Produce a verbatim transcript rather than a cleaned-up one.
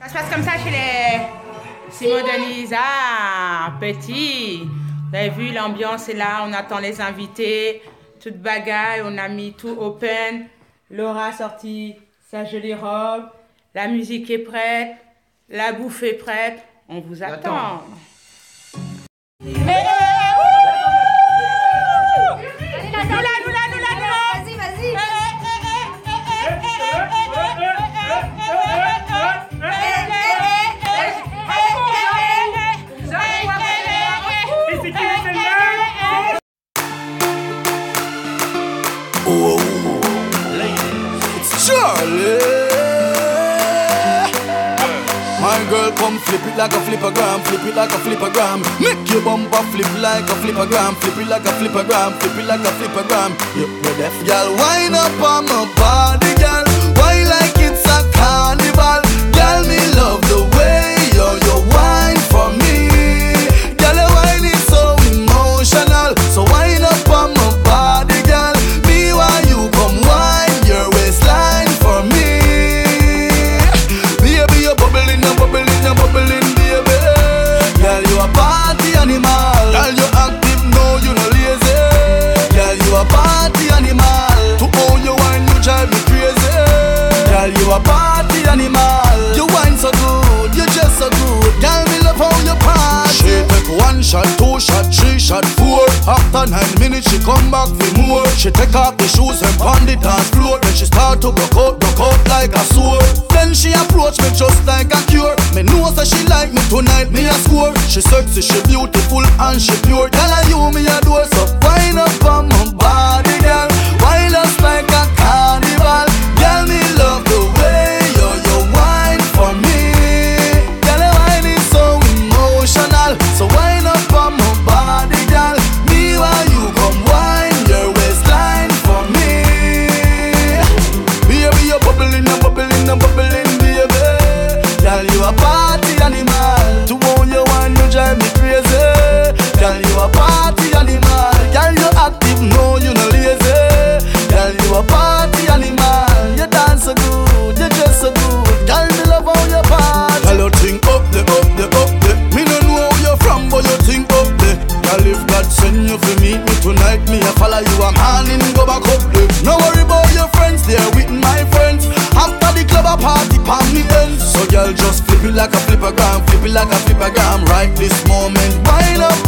Ça se passe comme ça chez les Simon Denise. Ah, petit. Vous avez vu, l'ambiance est là, on attend les invités. Toute bagaille, on a mis tout open. Laura a sorti sa jolie robe. La musique est prête. La bouffe est prête. On vous attend. Oh, it's Charlie. My girl, come flip it like a flippergram, flip it like a flippergram. Make your bumper flip like a flippergram, flip it like a flippergram, flip it like a flippergram. You you're deaf, girl. Wind up on my body, girl. Why like it's a carnival, girl? Me love the way you you wine for me, girl. Your wine is so emotional, so wind up on my body, girl. You come wine your waistline for me, baby. You're bubbling, you're bubbling, you're bubbling, baby. Girl, you a party animal. Girl, you active, no, you no lazy. Girl, you a party animal. To own your wine, you drive me crazy. Girl, you a party animal. You wine so good, you just so good. Girl, me love how you party. She take one shot, two shot, three shot, four. After nine minutes, she come back for more. She take off the shoes and pound the dance floor. Then she start to broke out, broke out like a sword. Then she approach me just like a cure. Me know that she like me tonight, me a score. She sexy, she beautiful and she pure. Girl, I you me a door, so wind up on my body, girl. Wind us like a carnival. Girl, me love the way you you wine for me. Girl, your wine is so emotional, so wind up on my body, girl. Me while you come wine your waistline for me. Baby, you're bubbling, you're bubbling, you're bubbling, baby. Girl, you a party animal. To own your wine, you drive me crazy. Girl, you a party animal. Girl, you active, no, you no lazy. Girl, you a party animal. You dance so good, you dress so good. Girl, me love how you party. Girl, you think up the, up the, up the. Me no know where you're from, but you think up the. Girl, if God send you for meet me tonight, me a follow you a man and go back up there. No worry about your friends, they're with my friends. After the club a party, palm me ends. So girl, just flip it like a flippergram, flip it like a flippergram. Right this moment, wind up